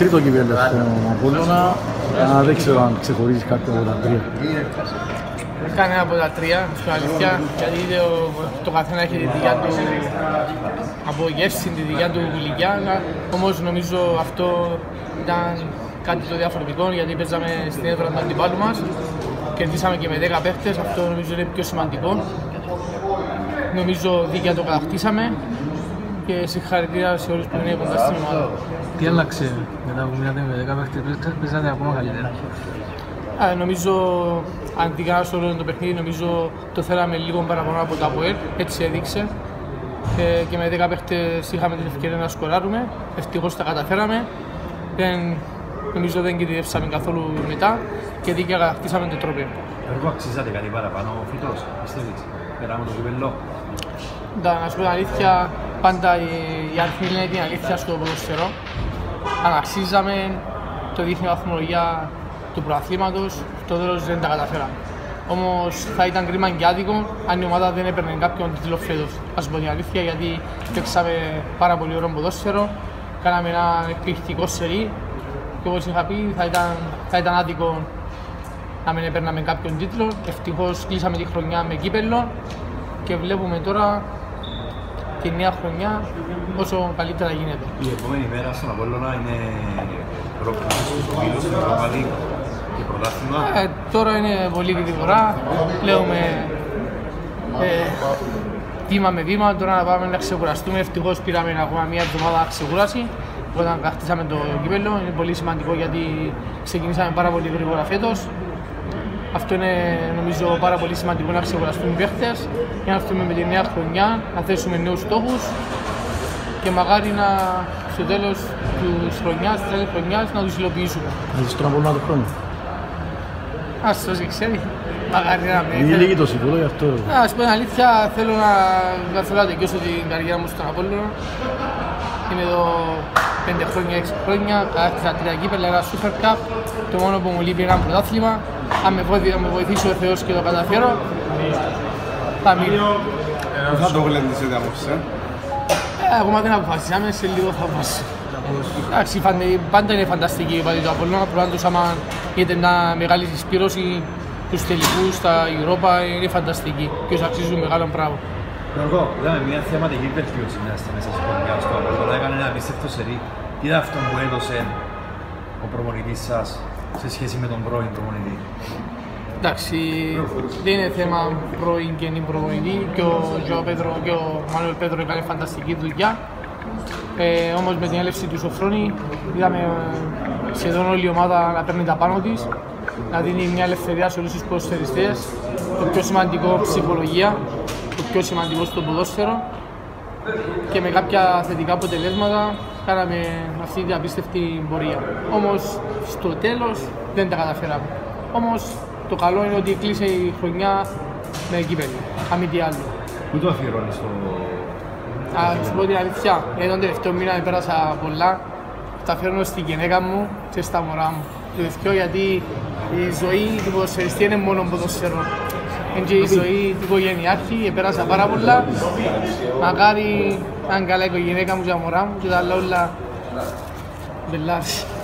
Τρίτο κυπέλλο στον Απόλλωνα, δεν ξέρω αν ξεχωρίζεις κάποιο από τα τρία. Κανένα από τα τρία, στην αλήθεια, γιατί το καθένα έχει τη δικιά του απογεύση, τη δικιά του ηλικία. Όμως νομίζω αυτό ήταν κάτι το διαφορετικό, γιατί παίζαμε στην έδρα του αντιπάλου μας. Κερδίσαμε και με 10 παίχτες, αυτό νομίζω είναι πιο σημαντικό. Νομίζω δίκαια το κατακτήσαμε και συγχαρητήρια σε όλους που είναι κοντά στην ομάδα. Τι άλλαξε μετά που μείνατε με 10 παίχτες, παίζατε ακόμα καλύτερα? Νομίζω, αντικά στο όλο το παιχνίδι, νομίζω το θέλαμε λίγο παραπάνω από το ΑΠΟΕΛ, έτσι έδειξε. Και με 10 παίχτες είχαμε την ευκαιρία να σκοράρουμε, ευτυχώς τα καταφέραμε. Νομίζω δεν κινδυνεύσαμε καθόλου μετά και δίκαια κατακτήσαμε το τρόπαιο. Έργο αξίζατε κάτι παραπάνω φέτος, πιστεύεις, πέρα με το κυπέλλο? Να σου πω την αλήθεια, πάντα η αριθμή λένε την αλήθεια στο ποδόσφαιρο. Αν αξίζαμε, το δείχνει η βαθμολογία του πρωταθλήματος, το τέλος δεν τα καταφέραμε. Όμως θα ήταν κρίμα και άδικο αν η ομάδα δεν έπαιρνε κάποιον τίτλο φέτος. Ας πω την αλήθεια, γιατί παίξαμε πάρα πολύ ωραίο ποδόσφαιρο, κάναμε ένα εκπληκτικό σερί και όπως είχα πει θα ήταν άδικο να μην έπαιρναμε κάποιον τίτλο. Ευτυχώς κλείσαμε τη χρονιά με κύπελλο και βλέπουμε τώρα τη νέα χρονιά όσο καλύτερα γίνεται. Η επόμενη μέρα στον Απόλλωνα είναι πρόκληση στους ομίλους, στην Europa League και πρωτάθλημα. Τώρα είναι πολύ γρήγορα, πλέουμε βήμα με βήμα, τώρα να πάμε να ξεκουραστούμε. Ευτυχώς πήραμε ακόμα μια εβδομάδα ξεκούραση όταν κατακτήσαμε το κύπελλο. Είναι πολύ σημαντικό γιατί ξεκινήσαμε πάρα πολύ γρήγορα φέτος. Αυτό είναι νομίζω πάρα πολύ σημαντικό, να ξεκουραστούμε οι παίχτες για να έρθουμε με τη νέα χρονιά, να θέσουμε νέους στόχους και μακάρι στο τέλος της χρονιάς, να τους υλοποιήσουμε. Θα ζεις τον Απόλλωνα του χρόνου. Ας το ξέρει, μακάρι να με. Είναι λίγη το συμβούλο γι' αυτό. Ας πω την αλήθεια, θέλω να τελειώσω την καριέρα μου στον Απόλλωνα. Είμαι εδώ 5 χρόνια, 6 χρόνια, κατάκτησα 3 κύπελλα, ένα Super Cup. Το μόνο που μου λείπει είναι ένα πρωτάθλημα. Αν με βοηθήσει ο Θεός και το καταφέρω, θα μείνω. Πού θα το γλεντήσετε απόψε? Ακόμα δεν αποφασίσαμε, σε λίγο θα αποφασίσω. Εντάξει, πάντα είναι φανταστική η του Απόλλωνα, προφανώς άμα γίνεται μια μεγάλη συσπήρωση τους τελικούς στα Europa είναι φανταστική και όσοι αξίζουν μεγάλο πράγμα. Γιώργο, είδαμε μια θεματική βελτίωση μέσα στη χρονιά στο Απόλλωνα, έκανε ένα απίστευτο σερί. Τι ήταν αυτό που έδωσε ο προπονητής σας σε σχέση με τον πρώην προπονητή? Εντάξει, δεν είναι θέμα πρώην και νυν προπονητή και ο Μανουέλ Πέτρο έκανε φανταστική δουλειά. Όμως με την έλευση του Σοφρόνη είδαμε σχεδόν όλη η ομάδα να παίρνει τα πάνω της, να δίνει μια ελευθερία σε όλους τους ποδοσφαιριστές, το πιο σημαντικό ψυχολογία, το πιο σημαντικό στο ποδόσφαιρο και με κάποια θετικά αποτελέσματα κάναμε αυτή την απίστευτη πορεία. Όμως στο τέλος δεν τα καταφέραμε. Όμως το καλό είναι ότι κλείσε η χρονιά με κύπελλο, αν μη τι άλλο. Πού το αφιερώνεις το... Να σου πω την αλήθεια, γιατί τον τελευταίο μήνα πέρασα πολλά. Τα φέρνω στη γυναίκα μου και στα μωρά μου. Το δευκαιό γιατί η ζωή του ποδοσφαιριστή είναι μόνο ποδοσφαιρό. Είναι και η ζωή του οικογενειάρχη, πέρασα πάρα πολλά. Μακάρι να είναι καλά η γυναίκα μου και τα μωρά μου και τα άλλα όλα μπελάρες.